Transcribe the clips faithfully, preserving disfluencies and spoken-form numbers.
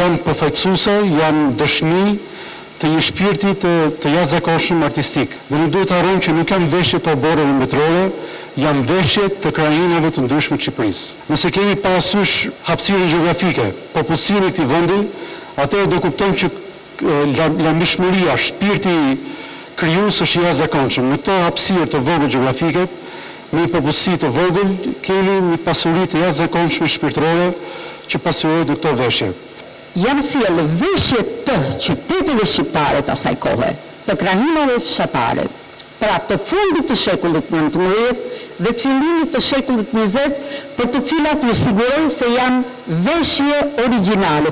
janë përfaqësuese, janë dëshmi të një shpirti të, të jashtëzakonshëm artistik. Dhe nuk duhet të harrojmë që nuk janë veshje të oboreve metrore, janë veshje të krajinave të ndryshme të Shqipërisë. Nëse kemi parasysh hapësirën gjeografike, popullsinë e këtij vendi, atëherë do kuptojmë që lamishmëria, shpirti krijues është i jashtëzakonshëm. Në këtë hapësirë të vogël gjeografike, me një popullsi të vogël, kemi një pasuri të jashtëzakonshme shpirtërore që pasurojnë në këto veshje. Janë sjellë veshje të qyteteve shqiptare të asaj kohe, të krahinave fshatare, pra të fundit të shekullit nëntëmbëdhjetë dhe të fillimit të shekullit njëzet, për të cilat ju siguroj se janë veshje origjinale.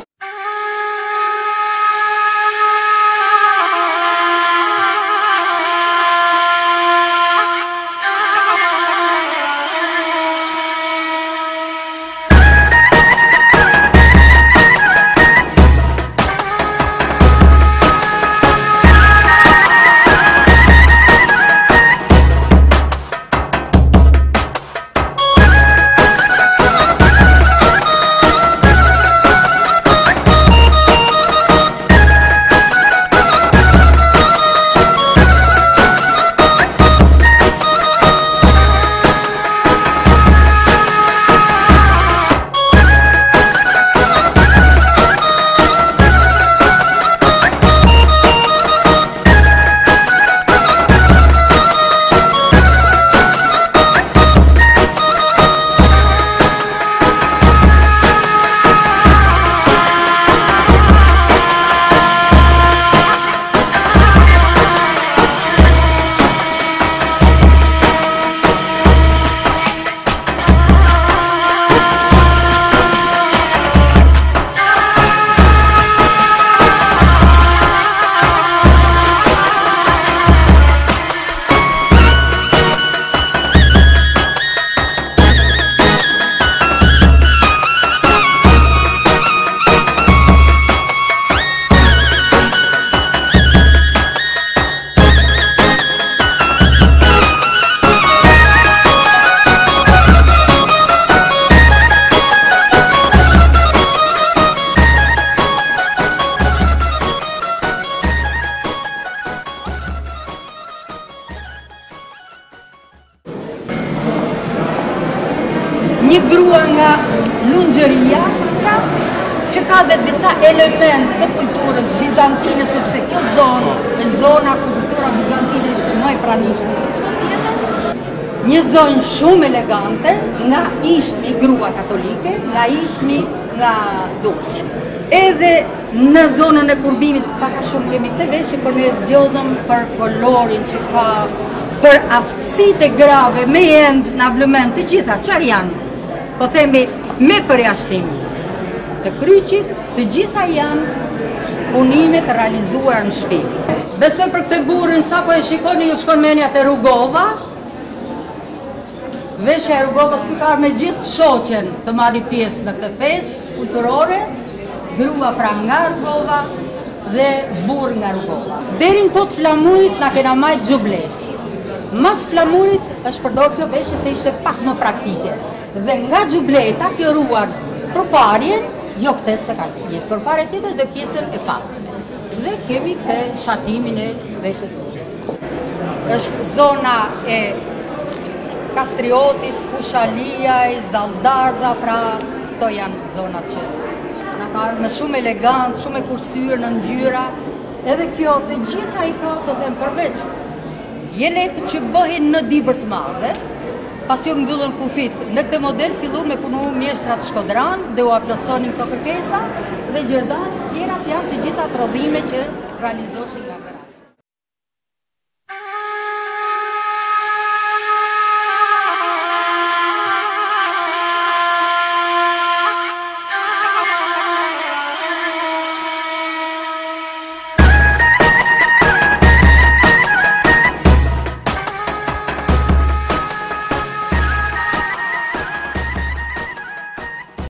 Një grua nga Lungjeria, që ka dhe disa element të kulturës bizantine, sepse kjo zonë, e zona ku kultura bizantine ishte më e pranishme se këtë tjetër, një zonë shumë elegante, nga ishmi grua katolike, nga ishmi nga Durrësi. Edhe në zonën e kurbimit, paka shumë kemi të veshje, për ne zgjodhëm për kolorin që ka, për aftësitë e grave, me endë në avlëment të gjitha, qarë janë? Po themi, me përjashtim të kryqit, të gjitha janë punimet realizuar në shtëpi. Besoj për këtë burrin, sa po e shikoni ju shkon menja të Rugova, veshja e Rugovës ku ka me gjithë shoqen të marrë pjesë në këtë festë kulturore, grua pra nga Rugova dhe burr nga Rugova. Deri në kohë të flamurit na kena majt xhubleti. Mas flamurit është përdor kjo veshje se ishte pak më praktike. Dhe nga xhubleta kjo ruar përparjen, jo këtë se ka një përparje tjetër dhe pjesën e pasme. Dhe kemi këtë shatimin e veshjes të është zona e Kastriotit, Fushalijaj, Zaldarda, pra këto janë zonat që na ka me shumë elegant, shumë e kursyer në ngjyra. Edhe kjo të gjitha i ka, po them, përveç jelekët që bëhen në dibër të madhe, pas ju mbyllën kufit. Në këtë model fillur me punu mjeshtrat Shkodran dhe u aplotësonin këto kërkesa dhe Gjerdan, tjerat janë të gjitha prodhime që realizoshin nga gratë.